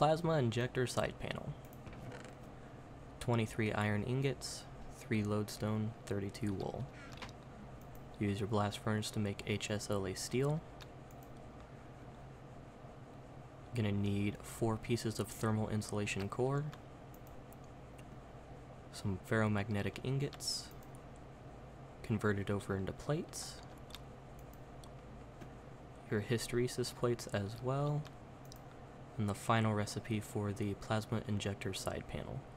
Plasma Injector side panel. 23 iron ingots, 3 lodestone, 32 wool. Use your blast furnace to make HSLA steel. Gonna need 4 pieces of thermal insulation core, some ferromagnetic ingots, converted over into plates, your hysteresis plates as well, and the final recipe for the plasma injector side panel.